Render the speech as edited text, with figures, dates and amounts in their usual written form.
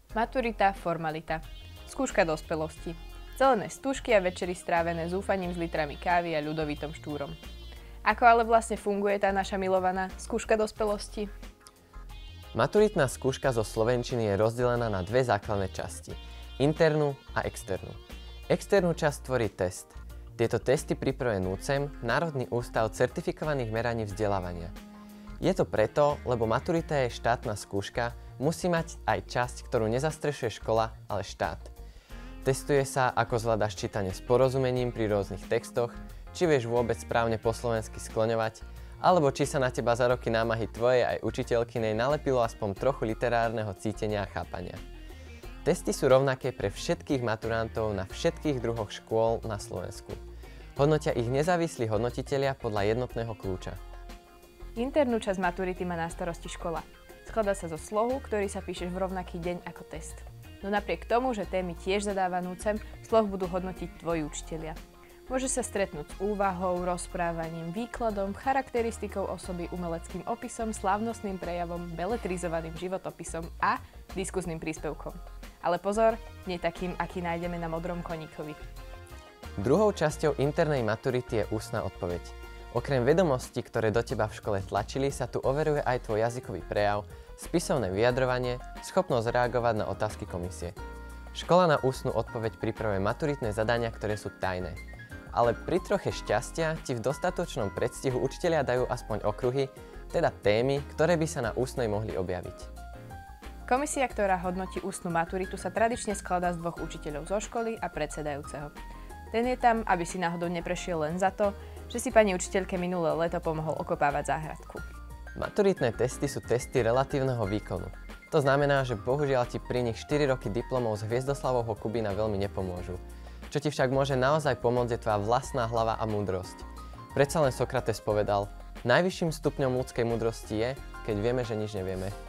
Maturita, formalita. Skúška dospelosti. Celené stúžky a večery strávené zúfaním s litrami kávy a ľudovitom štúrom. Ako ale vlastne funguje tá naša milovaná skúška dospelosti? Maturitná skúška zo slovenčiny je rozdelená na dve základné časti. Internú a externú. Externú časť tvorí test. Tieto testy pripravuje NÚCEM, Národný ústav certifikovaných meraní vzdelávania. Je to preto, lebo maturita je štátna skúška, musí mať aj časť, ktorú nezastrešuje škola, ale štát. Testuje sa, ako zvládaš čítanie s porozumením pri rôznych textoch, či vieš vôbec správne po slovensky skloňovať, alebo či sa na teba za roky námahy tvojej aj učiteľkynej nalepilo aspoň trochu literárneho cítenia a chápania. Testy sú rovnaké pre všetkých maturantov na všetkých druhoch škôl na Slovensku. Hodnotia ich nezávislí hodnotitelia podľa jednotného kľúča. Internú časť maturity má na starosti škola. Skladá sa zo slohu, ktorý sa píšeš v rovnaký deň ako test. No napriek tomu, že témy tiež zadáva NÚCEM, sloh budú hodnotiť tvoji učitelia. Môže sa stretnúť s úvahou, rozprávaním, výkladom, charakteristikou osoby, umeleckým opisom, slávnostným prejavom, beletrizovaným životopisom a diskusným príspevkom. Ale pozor, nie takým, aký nájdeme na modrom koníkovi. Druhou časťou internej maturity je ústna odpoveď. Okrem vedomostí, ktoré do teba v škole tlačili, sa tu overuje aj tvoj jazykový prejav, spisovné vyjadrovanie, schopnosť reagovať na otázky komisie. Škola na ústnu odpoveď pripravuje maturitné zadania, ktoré sú tajné. Ale pri troche šťastia ti v dostatočnom predstihu učitelia dajú aspoň okruhy, teda témy, ktoré by sa na ústnej mohli objaviť. Komisia, ktorá hodnotí ústnu maturitu, sa tradične skladá z dvoch učiteľov zo školy a predsedajúceho. Ten je tam, aby si náhodou neprešiel len za to, že si pani učiteľke minulé leto pomohol okopávať záhradku. Maturitné testy sú testy relatívneho výkonu. To znamená, že bohužiaľ ti pri nich 4 roky diplomov z Hviezdoslavovho Kubína veľmi nepomôžu. Čo ti však môže naozaj pomôcť je tvoja vlastná hlava a múdrosť. Predsa len Sokrates povedal, najvyšším stupňom ľudskej múdrosti je, keď vieme, že nič nevieme.